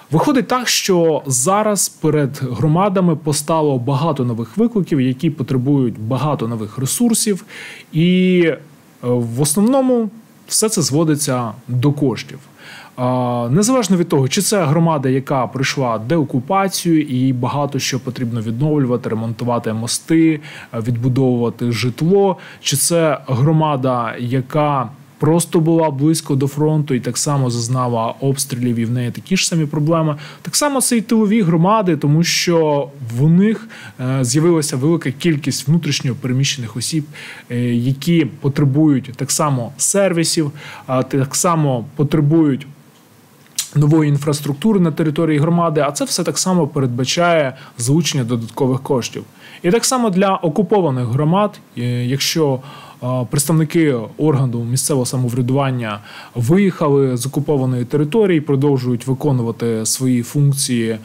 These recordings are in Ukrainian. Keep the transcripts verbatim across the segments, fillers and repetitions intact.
Виходить так, що зараз перед громадами постало багато нових викликів, які потребують багато нових ресурсів, і в основному все це зводиться до коштів. Незалежно від того, чи це громада, яка пройшла деокупацію і багато що потрібно відновлювати, ремонтувати мости, відбудовувати житло, чи це громада, яка просто була близько до фронту і так само зазнала обстрілів, і в неї такі ж самі проблеми. Так само це і тилові громади, тому що в них з'явилася велика кількість внутрішньо переміщених осіб, які потребують так само сервісів, так само потребують нової інфраструктури на території громади, а це все так само передбачає залучення додаткових коштів. І так само для окупованих громад, якщо представники органу місцевого самоврядування виїхали з окупованої території, продовжують виконувати свої функції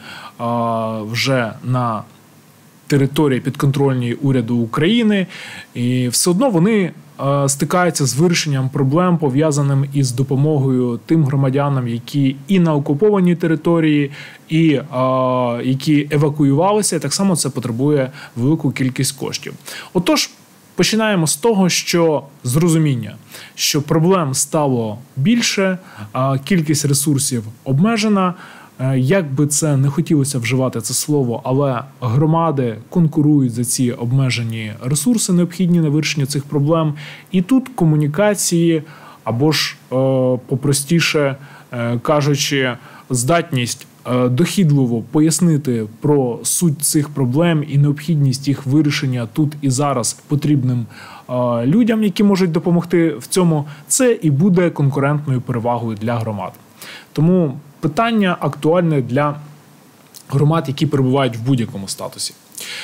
вже на території підконтрольній уряду України, і все одно вони стикаються з вирішенням проблем, пов'язаним із допомогою тим громадянам, які і на окупованій території, і а, які евакуювалися, і так само це потребує велику кількість коштів. Отож, починаємо з того, що з розуміння, що проблем стало більше, а кількість ресурсів обмежена. Як би це не хотілося вживати це слово, але громади конкурують за ці обмежені ресурси, необхідні на вирішення цих проблем. І тут комунікації, або ж, попростіше кажучи, здатність дохідливо пояснити про суть цих проблем і необхідність їх вирішення тут і зараз потрібним людям, які можуть допомогти в цьому, це і буде конкурентною перевагою для громад. Тому питання актуальне для громад, які перебувають в будь-якому статусі.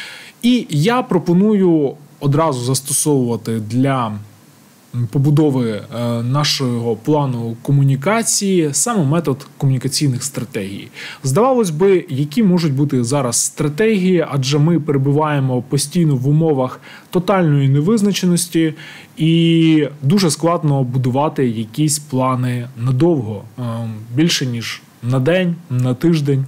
І я пропоную одразу застосовувати для побудови нашого плану комунікації саме метод комунікаційних стратегій. Здавалось би, які можуть бути зараз стратегії, адже ми перебуваємо постійно в умовах тотальної невизначеності і дуже складно будувати якісь плани надовго, більше ніж на день, на тиждень,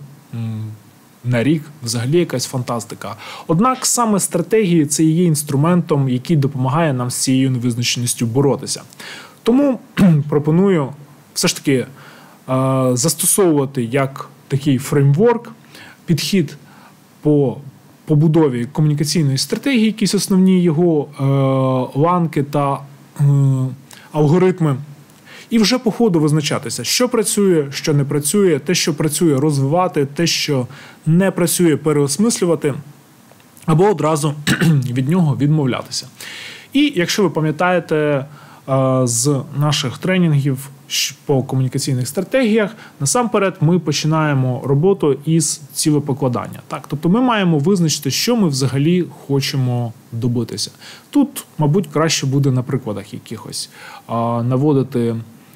на рік, взагалі якась фантастика. Однак саме стратегії – це і є інструментом, який допомагає нам з цією невизначеністю боротися. Тому пропоную все ж таки застосовувати як такий фреймворк, підхід по побудові комунікаційної стратегії, якісь основні його ланки та алгоритми, і вже по ходу визначатися, що працює, що не працює, те, що працює, розвивати, те, що не працює, переосмислювати, або одразу від нього відмовлятися. І якщо ви пам'ятаєте з наших тренінгів по комунікаційних стратегіях, насамперед ми починаємо роботу із цілепокладання. Так, тобто ми маємо визначити, що ми взагалі хочемо добитися. Тут, мабуть, краще буде на прикладах якихось наводити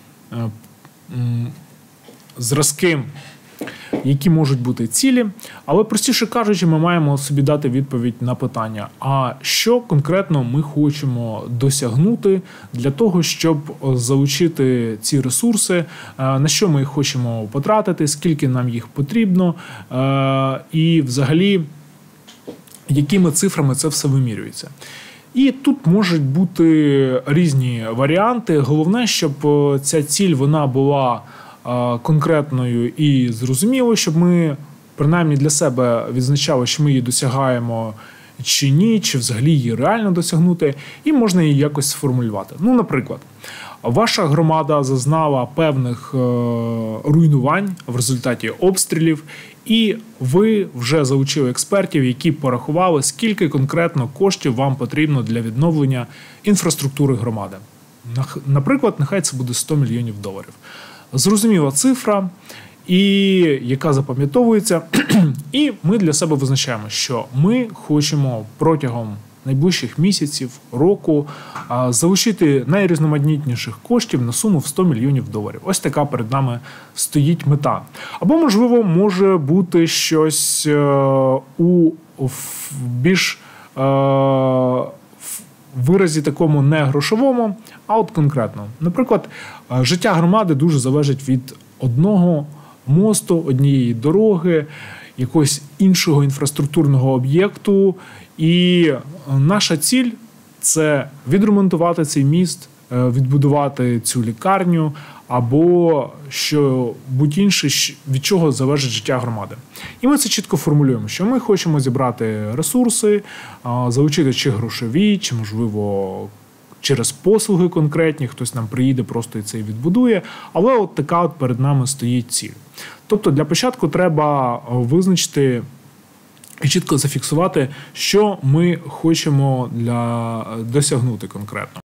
зразки, які можуть бути цілі, але, простіше кажучи, ми маємо собі дати відповідь на питання, а що конкретно ми хочемо досягнути для того, щоб залучити ці ресурси, на що ми їх хочемо потратити, скільки нам їх потрібно, і взагалі, якими цифрами це все вимірюється. І тут можуть бути різні варіанти. Головне, щоб ця ціль вона була конкретною і зрозумілою, щоб ми принаймні для себе відзначали, що ми її досягаємо чи ні, чи взагалі її реально досягнути, і можна її якось сформулювати. Ну, наприклад, ваша громада зазнала певних руйнувань в результаті обстрілів, і ви вже залучили експертів, які порахували, скільки конкретно коштів вам потрібно для відновлення інфраструктури громади. Наприклад, нехай це буде сто мільйонів доларів. Зрозуміла цифра, і яка запам'ятовується, і ми для себе визначаємо, що ми хочемо протягом найближчих місяців, року залучити найрізноманітніших коштів на суму в сто мільйонів доларів. Ось така перед нами стоїть мета. Або, можливо, може бути щось у більш виразі такому не грошовому, а от конкретно. Наприклад, життя громади дуже залежить від одного мосту, однієї дороги, якогось іншого інфраструктурного об'єкту. І наша ціль – це відремонтувати цей міст, відбудувати цю лікарню або що будь-інше, від чого залежить життя громади. І ми це чітко формулюємо, що ми хочемо зібрати ресурси, залучити чи грошові, чи, можливо, через послуги конкретні, хтось нам приїде просто і це відбудує, але от така от перед нами стоїть ціль. Тобто для початку треба визначити і чітко зафіксувати, що ми хочемо для... досягнути конкретно.